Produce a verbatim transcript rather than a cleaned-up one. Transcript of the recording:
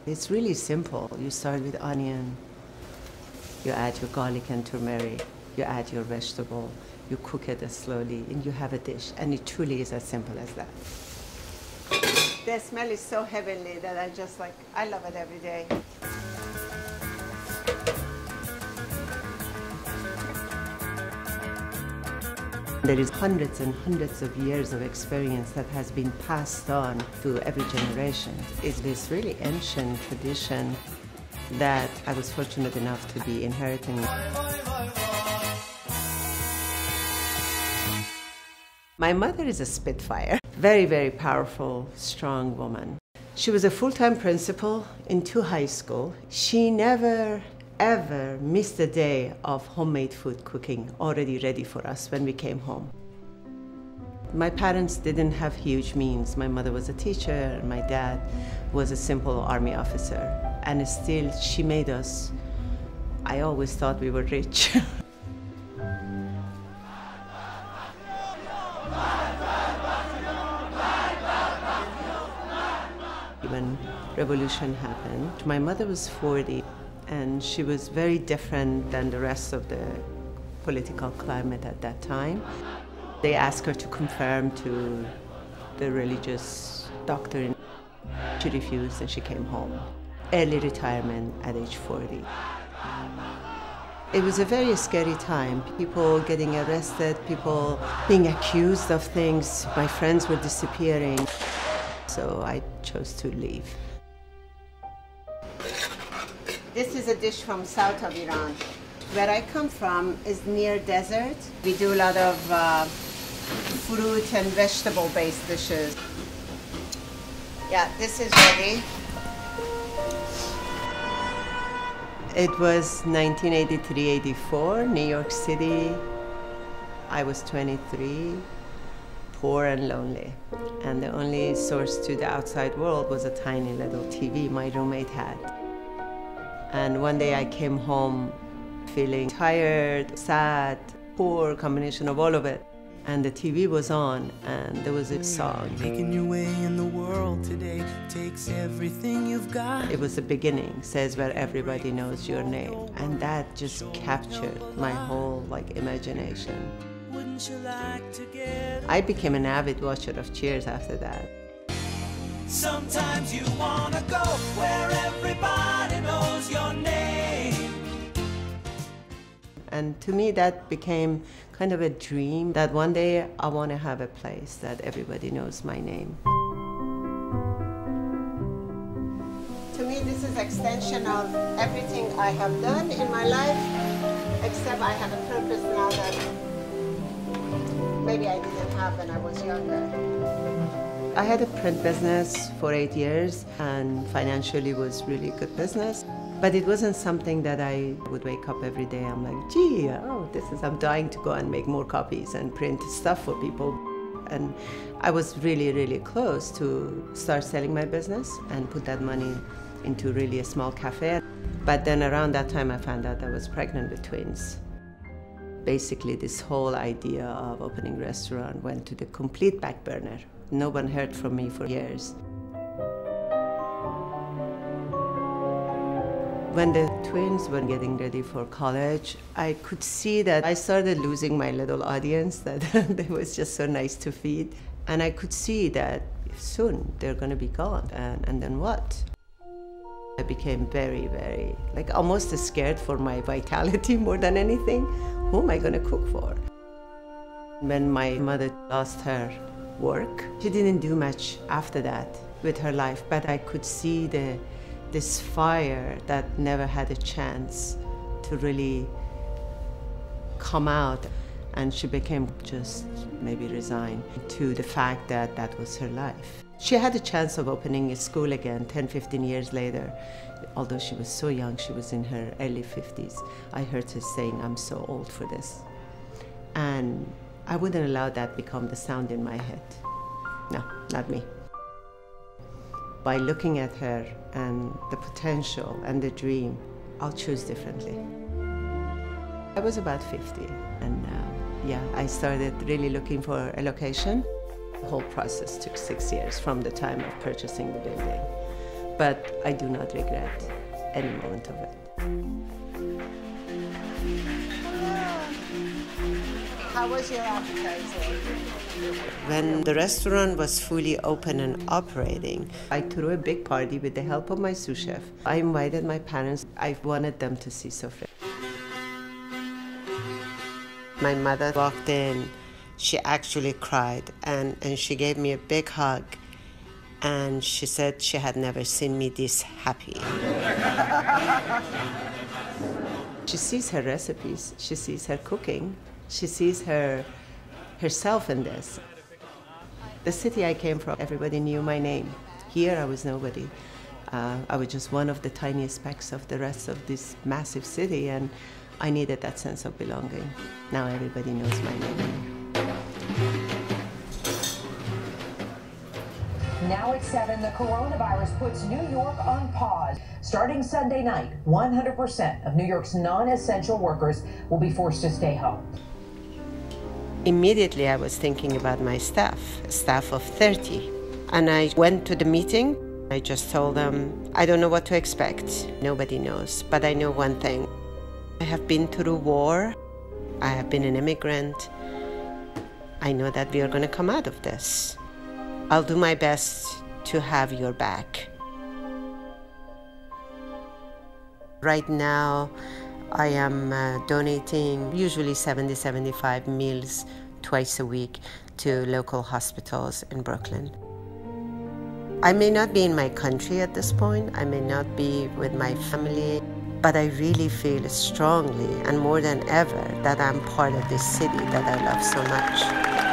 It's really simple. You start with onion, you add your garlic and turmeric, you add your vegetable, you cook it slowly, and you have a dish. And it truly is as simple as that. The smell is so heavenly that I just like, I love it every day. There is hundreds and hundreds of years of experience that has been passed on to every generation. It's this really ancient tradition that I was fortunate enough to be inheriting. My mother is a spitfire, very, very powerful, strong woman. She was a full-time principal in two high schools. She never ever missed a day of homemade food cooking already ready for us when we came home. My parents didn't have huge means. My mother was a teacher, and my dad was a simple army officer. And still, she made us, I always thought we were rich. When revolution happened, my mother was forty. And she was very different than the rest of the political climate at that time. They asked her to conform to the religious doctrine. She refused and she came home. Early retirement at age forty. It was a very scary time. People getting arrested, people being accused of things. My friends were disappearing. So I chose to leave. This is a dish from south of Iran. Where I come from is near desert. We do a lot of uh, fruit and vegetable-based dishes. Yeah, this is ready. It was nineteen eighty-three eighty-four, New York City. I was twenty-three, poor and lonely. And the only source to the outside world was a tiny little T V my roommate had. And one day I came home feeling tired, sad, poor, combination of all of it. And the T V was on, and there was a song. Making your way in the world today takes everything you've got. It was the beginning, says where everybody knows your name. And that just captured my whole like imagination. Wouldn't you like to get... I became an avid watcher of Cheers after that. Sometimes you wanna go where everybody knows your name. And to me, that became kind of a dream that one day I want to have a place that everybody knows my name. To me, this is extension of everything I have done in my life, except I have a purpose now that maybe I didn't have when I was younger. I had a print business for eight years, and financially was really good business. But it wasn't something that I would wake up every day. I'm like, gee, oh, this is, I'm dying to go and make more copies and print stuff for people. And I was really, really close to start selling my business and put that money into really a small cafe. But then around that time, I found out I was pregnant with twins. Basically, this whole idea of opening a restaurant went to the complete back burner. No one heard from me for years. When the twins were getting ready for college, I could see that I started losing my little audience that it was just so nice to feed. And I could see that soon they're going to be gone. And, and then what? I became very, very, like almost scared for my vitality more than anything. Who am I going to cook for? When my mother lost her work, she didn't do much after that with her life, but I could see the this fire that never had a chance to really come out. And she became just maybe resigned to the fact that that was her life. She had a chance of opening a school again ten, fifteen years later. Although she was so young, she was in her early fifties. I heard her saying, I'm so old for this. And I wouldn't allow that become the sound in my head. No, not me. By looking at her and the potential and the dream, I'll choose differently. I was about fifty, and uh, yeah, I started really looking for a location. The whole process took six years from the time of purchasing the building. but I do not regret any moment of it. How was your appetizer? When the restaurant was fully open and operating, I threw a big party with the help of my sous chef. I invited my parents. I wanted them to see Sofreh. My mother walked in. She actually cried, and, and she gave me a big hug. And she said she had never seen me this happy. She sees her recipes. She sees her cooking. She sees her herself in this. The city I came from, everybody knew my name. Here, I was nobody. Uh, I was just one of the tiniest specks of the rest of this massive city, and I needed that sense of belonging. Now everybody knows my name. Now at seven, the coronavirus puts New York on pause. Starting Sunday night, one hundred percent of New York's non-essential workers will be forced to stay home. Immediately, I was thinking about my staff, a staff of thirty. And I went to the meeting. I just told them, I don't know what to expect. Nobody knows. But I know one thing. I have been through war. I have been an immigrant. I know that we are going to come out of this. I'll do my best to have your back. Right now, I am uh, donating usually seventy, seventy-five meals twice a week to local hospitals in Brooklyn. I may not be in my country at this point. I may not be with my family, but I really feel strongly and more than ever that I'm part of this city that I love so much.